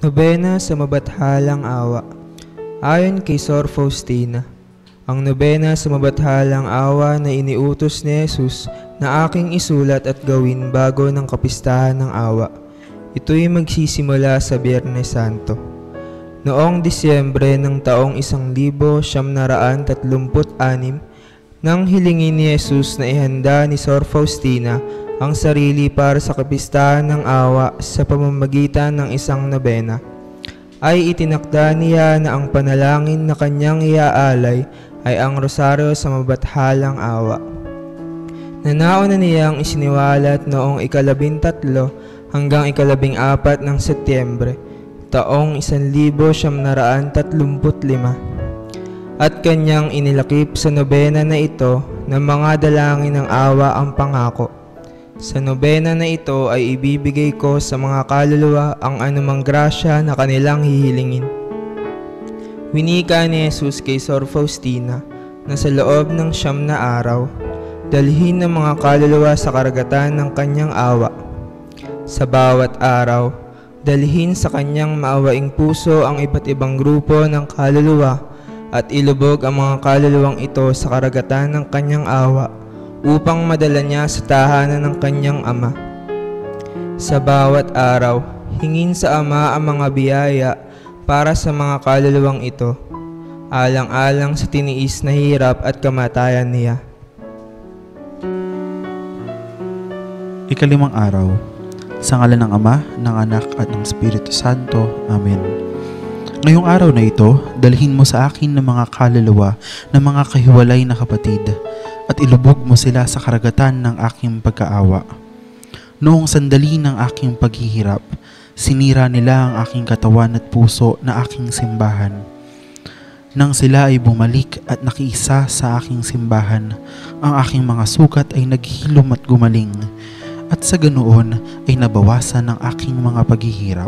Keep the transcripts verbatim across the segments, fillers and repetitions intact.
Nobena sa Mabathalang Awa. Ayon kay Sor Faustina, ang nobena sa Mabathalang Awa na iniutos ni Jesus na aking isulat at gawin bago ng kapistahan ng awa. Ito'y magsisimula sa Biyernes Santo. Noong Disyembre ng taong isang libo siyam na raan tatlumput anim, nang hilingin ni Jesus na ihanda ni Sor Faustina ang sarili para sa kapistahan ng awa sa pamamagitan ng isang nobena, ay itinakda niya na ang panalangin na kanyang iaalay ay ang rosaryo sa Mabathalang Awa. Nanauna niyang isiniwalat noong ikalabintatlo hanggang ikalabing apat ng Setyembre, taong isang libo siyam na raan tatlumput lima, at kanyang inilakip sa nobena na ito ng mga dalangin ng awa ang pangako. Sa nobena na ito ay ibibigay ko sa mga kaluluwa ang anumang grasya na kanilang hihilingin. Winika ni Jesus kay Sor Faustina na sa loob ng siyam na araw, dalhin ng mga kaluluwa sa karagatan ng kanyang awa. Sa bawat araw, dalhin sa kanyang maawaing puso ang iba't ibang grupo ng kaluluwa at ilubog ang mga kaluluwang ito sa karagatan ng kanyang awa upang madala niya sa tahanan ng kanyang ama. Sa bawat araw, hingin sa ama ang mga biyaya para sa mga kaluluwang ito, alang-alang sa tiniis na hirap at kamatayan niya. Ikalimang araw, sa ngalan ng Ama, ng Anak at ng Espiritu Santo. Amen. Ngayong araw na ito, dalhin mo sa akin ng mga kaluluwa ng mga kahiwalay na kapatid at ilubog mo sila sa karagatan ng aking pagkaawa. Noong sandali ng aking paghihirap, sinira nila ang aking katawan at puso na aking simbahan. Nang sila ay bumalik at nakiisa sa aking simbahan, ang aking mga sugat ay naghilom at gumaling, at sa ganoon ay nabawasan ang aking mga paghihirap.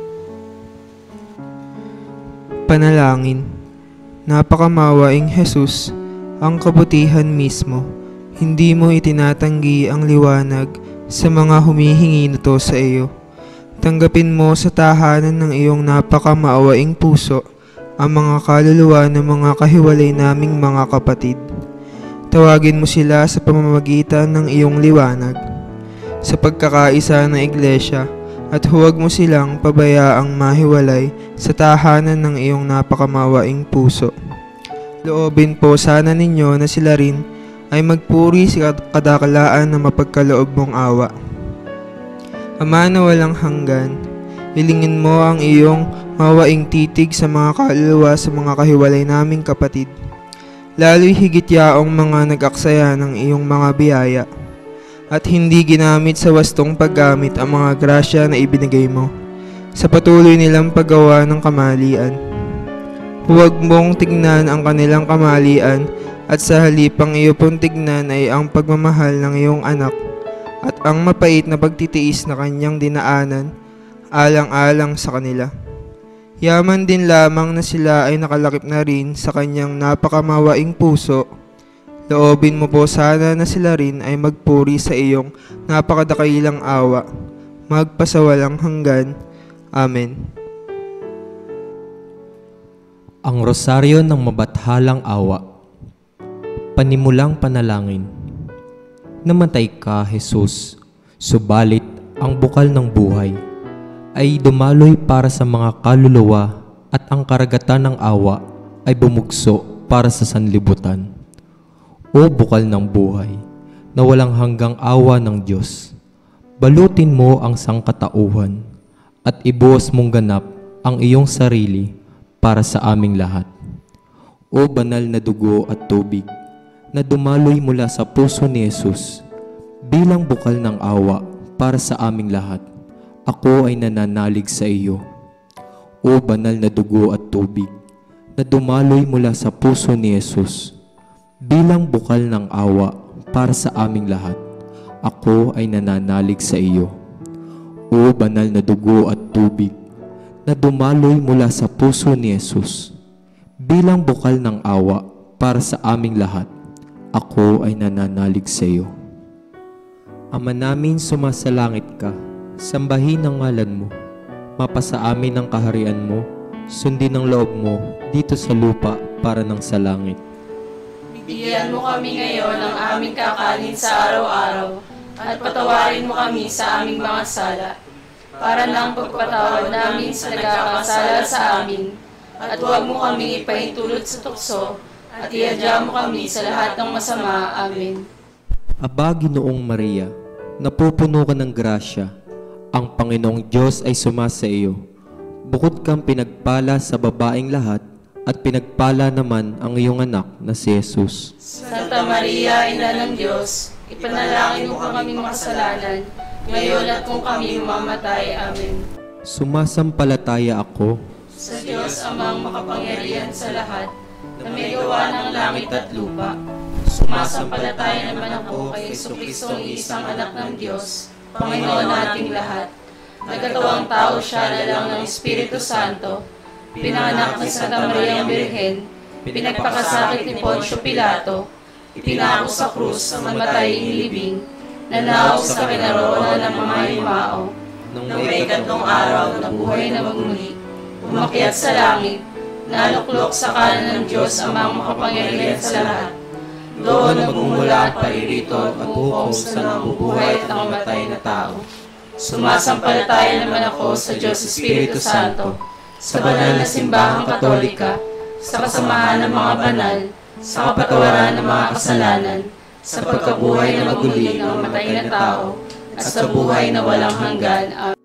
Panalangin. Napakamawaing Jesus, ang kabutihan mismo, hindi mo itinatanggi ang liwanag sa mga humihingi nito sa iyo. Tanggapin mo sa tahanan ng iyong napakamaawaing puso ang mga kaluluwa ng mga kahiwalay naming mga kapatid. Tawagin mo sila sa pamamagitan ng iyong liwanag sa pagkakaisa ng iglesia, at huwag mo silang pabayaang mahiwalay sa tahanan ng iyong napakamawaing puso. Loobin po sana ninyo na sila rin ay magpuri sa kadakalaan na mapagkaloob mong awa. Ama na walang hanggan, hilingin mo ang iyong mawaing titig sa mga kaluluwa sa mga kahiwalay naming kapatid, lalo'y higit yaong mga nag-aksaya ng iyong mga biyaya, at hindi ginamit sa wastong paggamit ang mga grasya na ibinigay mo sa patuloy nilang paggawa ng kamalian. Huwag mong tignan ang kanilang kamalian, at sa halipang iyo pong tignan ay ang pagmamahal ng iyong anak at ang mapait na pagtitiis na kanyang dinaanan alang-alang sa kanila. Yaman din lamang na sila ay nakalakip na rin sa kanyang napakamawaing puso. Loobin mo po sana na sila rin ay magpuri sa iyong napakadakilang awa, magpasawalang hanggan. Amen. Ang Rosaryo ng Mabathalang Awa. Panimulang panalangin. Namatay ka, Jesus, subalit ang bukal ng buhay ay dumaloy para sa mga kaluluwa, at ang karagatan ng awa ay bumugso para sa sanlibutan. O bukal ng buhay na walang hanggang awa ng Diyos, balutin mo ang sangkatauhan at ibuhos mong ganap ang iyong sarili para sa aming lahat. O banal na dugo at tubig na dumaloy mula sa puso ni Jesus bilang bukal ng awa para sa aming lahat, ako ay nananalig sa iyo. O banal na dugo at tubig na dumaloy mula sa puso ni Jesus bilang bukal ng awa para sa aming lahat, ako ay nananalig sa iyo. O banal na dugo at tubig na dumaloy mula sa puso ni Jesus bilang bukal ng awa para sa aming lahat, ako ay nananalig sa iyo. Ama namin sumasalangit ka, sambahin ang ngalan mo. mapasa amin ang kaharian mo, sundin ang loob mo dito sa lupa para ng sa langit. Bigyan mo kami ngayon ng aming kakanin sa araw-araw at patawarin mo kami sa aming mga sala para ng pagpatawad namin sa nagkakasala sa amin at huwag mo kami ipahintulot sa tukso at iadya mo kami sa lahat ng masama. Amen. Aba, Ginoong Maria, napupuno ka ng grasya, ang Panginoong Diyos ay sumasa iyo. Bukod kang pinagpala sa babaeng lahat, at pinagpala naman ang iyong anak na si Jesus. Santa Maria, Ina ng Diyos, ipanalangin mo kami makasalanan, ngayon at kung kami mamamatay. Amen. Sumasampalataya ako Sa Diyos amang makapangyarihan sa lahat, na may gawa ng langit at lupa. Sumasampalataya naman ako kay Jesucristo, ang isang anak ng Diyos, Panginoon nating lahat. Nagkatawang tao siya na lang ng Espiritu Santo, pinanganak ni Santa Maria ang Birhen, pinagpakasakit ni Poncio Pilato, ipinako sa krus, namatay inilibing, nanawag sa kinaroonan ng mga himao, nung may ikatlong araw na buhay na magmuli, umakyat sa langit, naluklok sa kanan ng Diyos amang makapangyarihan sa lahat. Doon nagmumula at paririto at hukom sa nabubuhay at nakamatay na tao. Sumasampalataya naman ako sa Diyos Espiritu Santo, sa banal na simbahang katolika, sa kasamahan ng mga banal, sa kapatawaran ng mga kasalanan, sa pagkabuhay na maguli ng matay na tao, at sa buhay na walang hanggan. Amen.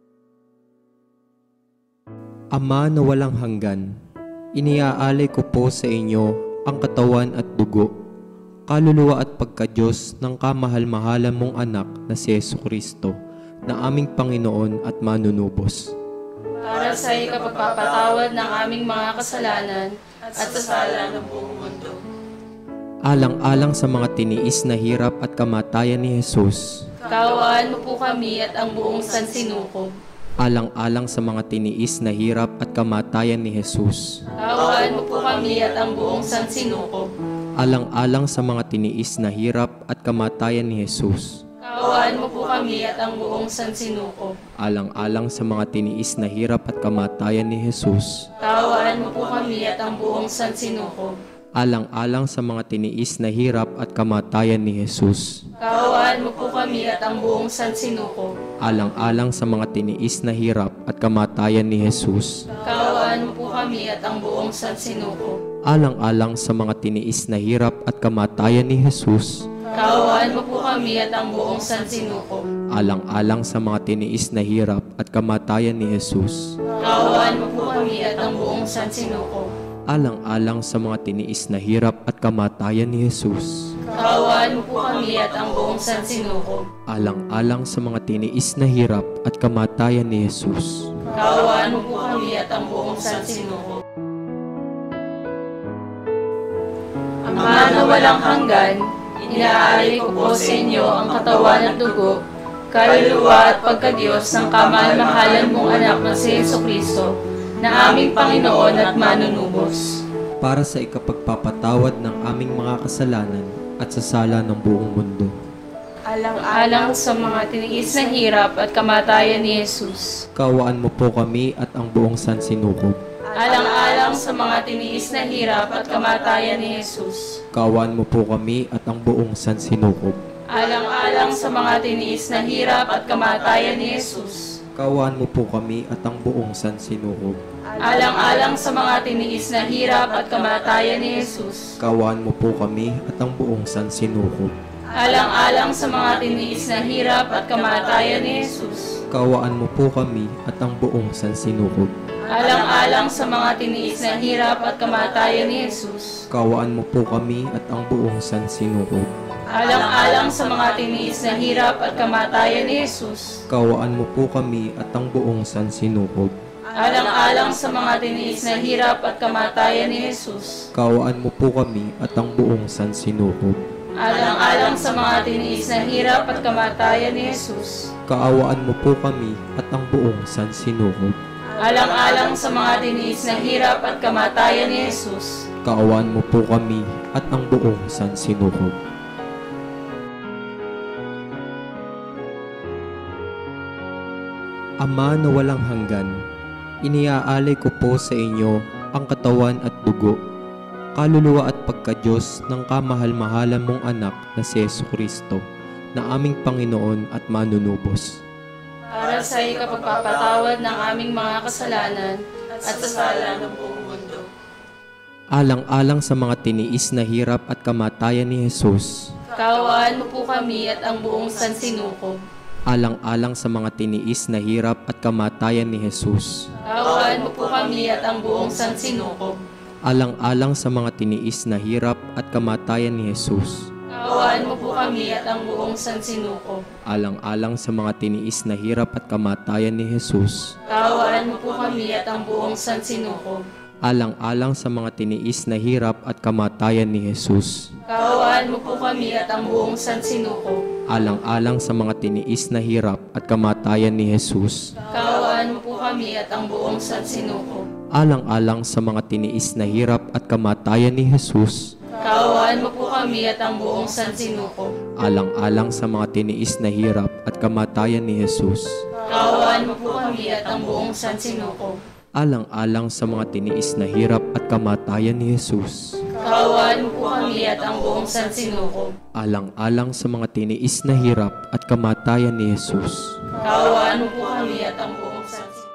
Ama na walang hanggan, iniaalay ko po sa inyo ang katawan at dugo, kaluluwa at pagka-Diyos ng kamahal-mahalan mong anak na si Jesucristo, na aming Panginoon at manunubos. Para sa ikapagpapatawad ng aming mga kasalanan at sa sala ng buong mundo. Alang-alang sa mga tiniis na hirap at kamatayan ni Jesus, Kaawaan mo po kami at ang buong sansinukob. alang-alang sa mga tiniis na hirap at kamatayan ni Jesus, Kaawaan mo po kami at ang buong sansinukob. alang-alang sa mga tiniis na hirap at kamatayan ni Jesus, Kaawaan mo po kami at ang buong sansinukob. alang-alang sa mga tiniis na hirap at kamatayan ni Jesus, Kaawaan mo po kami at ang buong sansinukob. alang-alang sa mga tiniis na hirap at kamatayan ni Jesus, Kaawaan mo po kami at ang buong sansinukob. alang-alang sa mga tiniis na hirap at kamatayan ni Jesus, Kaawaan mo po kami at ang buong sansinukob. alang-alang sa mga tiniis na hirap at kamatayan ni Jesus, Kaawaan mo po kami at ang buong sansinukob. alang-alang sa mga tiniis na hirap at kamatayan ni Jesus, Kaawaan mo po kami at ang buong sansinukob. alang-alang sa mga tiniis na hirap at kamatayan ni Jesus, Kaawaan mo po kami at ang buong sansinukob. alang-alang sa mga tiniis na hirap at kamatayan ni Jesus, Kaawaan mo po kami at ang buong sansinukob. Ama na walang hanggan, inaalay ko po sa inyo ang katawan at dugo, kaluluwa at pagka-Diyos ng kamahal-mahalan mong anak na si Jesucristo, na aming Panginoon at manunubos. para sa ikapagpapatawad ng aming mga kasalanan at sa sala ng buong mundo. Alang-alang sa mga tiniis na hirap at kamatayan ni Jesus. Kaawaan mo po kami at ang buong sansinukob. Alang-alang sa mga tiniis na hirap at kamatayan ni Jesus. Kaawaan mo po kami at ang buong sansinukob. Alang-alang sa mga tiniis na hirap at kamatayan ni Jesus. Kaawaan mo po kami at ang buong sansinukob. Alang-alang sa mga tiniis na hirap at kamatayan ni Jesus. Kaawaan mo po kami at ang buong sansinukob. Alang-alang sa mga tiniis na hirap at kamatayan ni Jesus. Kaawaan mo po kami at ang buong sansinukob. Alang-alang sa mga tiniis na hirap at kamatayan ni Jesus. Kaawaan mo po kami at ang buong sansinukob. Alang-alang sa mga tiniis na hirap at kamatayan ni Jesus. Kaawaan mo po kami at ang buong sansinukob. Alang-alang sa mga tiniis na hirap at kamatayan ni Jesus. Kaawaan mo po kami at ang buong sansinukob. Alang-alang sa mga tiniis na hirap at kamatayan ni Jesus. Kaawaan mo po kami at ang buong sansinukob. Alang-alang sa mga tiniis na hirap at kamatayan ni Jesus. Kaawaan mo po kami at ang buong sansinukob. Ama na walang hanggan, iniaalay ko po sa inyo ang katawan at dugo, kaluluwa at pagka-Diyos ng kamahal-mahalan mong anak na si Jesucristo, na aming Panginoon at manunubos. Para sa ikapagpapatawad ng aming mga kasalanan at sa sala ng buong mundo. Alang-alang sa mga tiniis na hirap at kamatayan ni Jesus, Kaawaan mo po kami at ang buong sansinukob. alang-alang sa mga tiniis na hirap at kamatayan ni Jesus, Kaawaan mo po kami at ang buong sansinukob. alang-alang sa mga tiniis na hirap at kamatayan ni Jesus, Kaawaan mo po kami at ang buong sansinukob. alang-alang sa mga tiniis na hirap at kamatayan ni Jesus, Kaawaan mo po kami at ang buong sansinukob. alang-alang sa mga tiniis na hirap at kamatayan ni Jesus, Kaawaan mo po kami at ang buong sansinukob. alang-alang sa mga tiniis na hirap at kamatayan ni Jesus, Kaawaan mo po kami at ang buong sansinukob. alang-alang sa mga tiniis na hirap at kamatayan ni Jesus, Kaawaan mo po kami at ang buong sansinukob. alang-alang sa mga tiniis na hirap at kamatayan ni Jesus, Kaawaan mo po kami at ang buong sansinukob. alang-alang sa mga tiniis na hirap at kamatayan ni Jesus, Kaawaan mo po kami at ang buong sansinukob. alang-alang sa mga tiniis na hirap at kamatayan ni Jesus, Kaawaan mo po kami at ang buong sansinukob.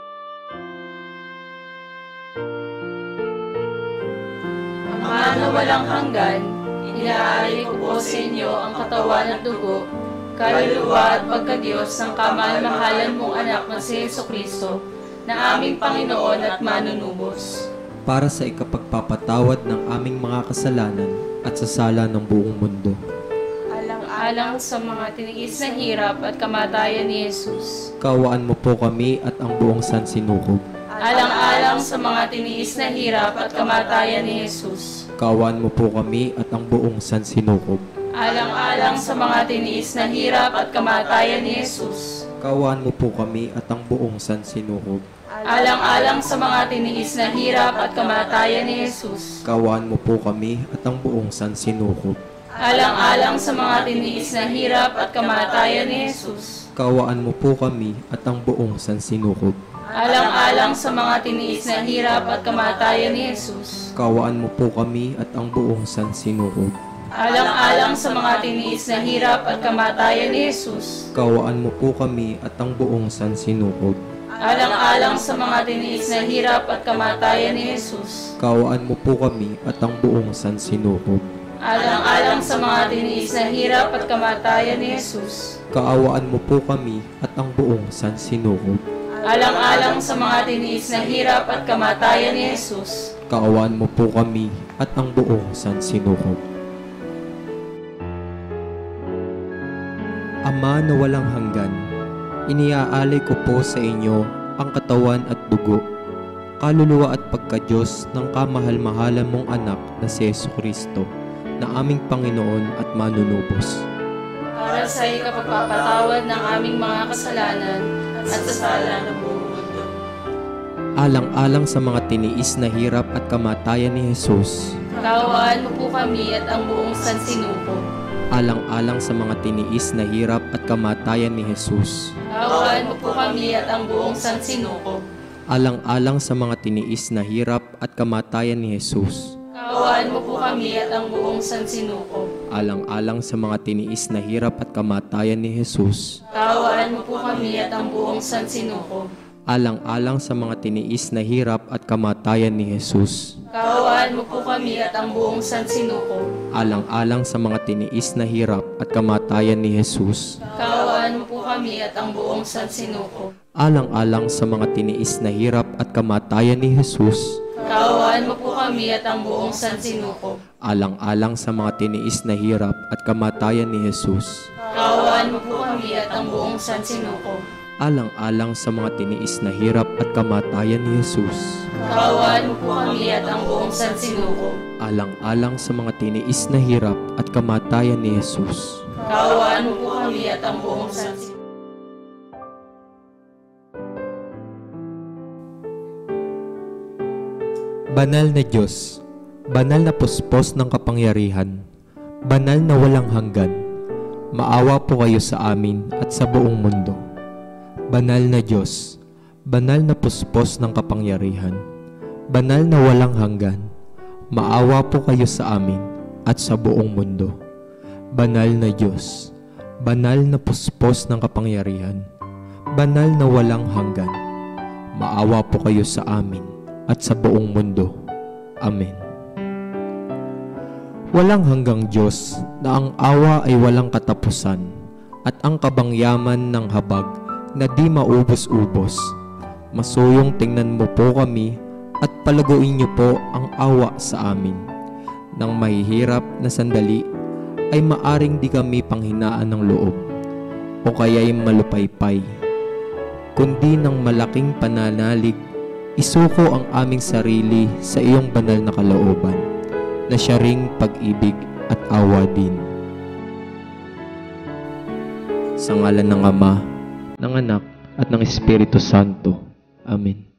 Ama na walang hanggan, inaaalay ko po sa inyo ang katawan at dugo, kaluluwa at pagka-Diyos ng kamahal-mahalan mong anak na si Jesucristo, na aming Panginoon at manunubos. para sa ikapagpapatawad ng aming mga kasalanan at sa sala ng buong mundo. Alang-alang sa mga tiniis na hirap at kamatayan ni Jesus. Kaawaan mo po kami at ang buong sansinukob. Alang-alang sa mga tiniis na hirap at kamatayan ni Jesus. Kaawaan mo po kami at ang buong sansinukob. Alang-alang sa mga tiniis na hirap at kamatayan ni Jesus. Kaawaan mo po kami at ang buong sansinukob. Alang-alang sa mga tiniis na hirap at kamatayan ni Jesus. Kaawaan mo po kami at ang buong sansinukob. Alang-alang sa mga tiniis na hirap at kamatayan ni Jesus. Kaawaan mo po kami at ang buong sansinukob. Alang-alang sa mga tiniis na hirap at kamatayan ni Jesus. Kaawaan mo po kami at ang buong sansinukob. Alang-alang sa mga tiniis na hirap at kamatayan ni Jesus. Kaawaan mo po kami at ang buong sansinukob. Alang-alang sa mga tiniis na hirap at kamatayan ni Jesus. Kaawaan mo po kami at ang buong sansinukob. Alang-alang sa mga tiniis na hirap at kamatayan ni Jesus. Kaawaan mo po kami at ang buong sansinukob. Alang-alang sa mga tiniis na hirap at kamatayan ni Jesus. Kaawaan mo po kami at ang buong sansinukob. Ama na walang hanggan, iniaalay ko po sa inyo ang katawan at dugo, kaluluwa at pagka-Diyos ng kamahal-mahalan mong anak na si Jesucristo, na aming Panginoon at manunubos. Para sa ikapagpapatawad ng aming mga kasalanan at sa sala ng buong mundo. Alang-alang sa mga tiniis na hirap at kamatayan ni Jesus, Kaawaan mo po kami at ang buong sansinukob. alang-alang sa mga tiniis na hirap at kamatayan ni Jesus, Kaawaan mo po kami at ang buong sansinukob. alang-alang sa mga tiniis na hirap at kamatayan ni Jesus, Kaawaan mo po kami at ang buong sansinukob. alang-alang sa mga tiniis na hirap at kamatayan ni Jesus, Kaawaan mo po kami at ang buong sansinukob. alang-alang sa mga tiniis na hirap at kamatayan ni Jesus, Kaawaan mo po kami at ang buong sansinukob. alang-alang sa mga tiniis na hirap at kamatayan ni Jesus, Kaawaan mo po kami at ang buong sansinukob. alang-alang sa mga tiniis na hirap at kamatayan ni Jesus, Kaawaan mo po kami at ang buong sansinukob. alang-alang sa mga tiniis na hirap at kamatayan ni Jesus, Kaawaan mo po kami at ang buong sansinukob. alang-alang sa mga tiniis na hirap at kamatayan ni Jesus, Kaawaan mo po kami at ang buong sansinukob. alang-alang sa mga tiniis na hirap at kamatayan ni Jesus, Kaawaan mo po kami at ang buong sansinukob. Banal na Diyos, banal na puspos ng kapangyarihan, banal na walang hanggan, maawa po kayo sa amin at sa buong mundo. Banal na Diyos, banal na puspos ng kapangyarihan, banal na walang hanggan, maawa po kayo sa amin at sa buong mundo. Banal na Diyos, banal na puspos ng kapangyarihan, banal na walang hanggan, maawa po kayo sa amin at sa buong mundo. Amen. Walang hanggang Diyos na ang awa ay walang katapusan at ang kabangyaman ng habag na di maubos-ubos. Masuyong tingnan mo po kami at palaguin niyo po ang awa sa amin. Nang mahihirap na sandali ay maaring di kami panghinaan ng loob o kaya'y malupaypay, kundi ng malaking pananalig isuko ang aming sarili sa iyong banal na kalooban na siya ring pag-ibig at awa din. Sa ngalan ng Ama, ng Anak, at ng Espiritu Santo. Amen.